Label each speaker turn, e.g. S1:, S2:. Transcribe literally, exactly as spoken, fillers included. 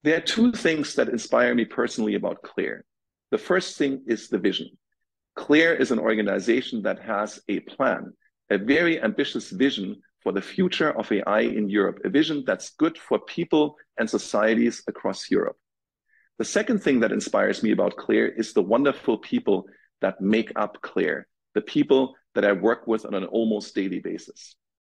S1: There are two things that inspire me personally about CLEAR. The first thing is the vision. CLEAR is an organization that has a plan, a very ambitious vision for the future of A I in Europe, a vision that's good for people and societies across Europe. The second thing that inspires me about CLEAR is the wonderful people that make up CLEAR, the people that I work with on an almost daily basis.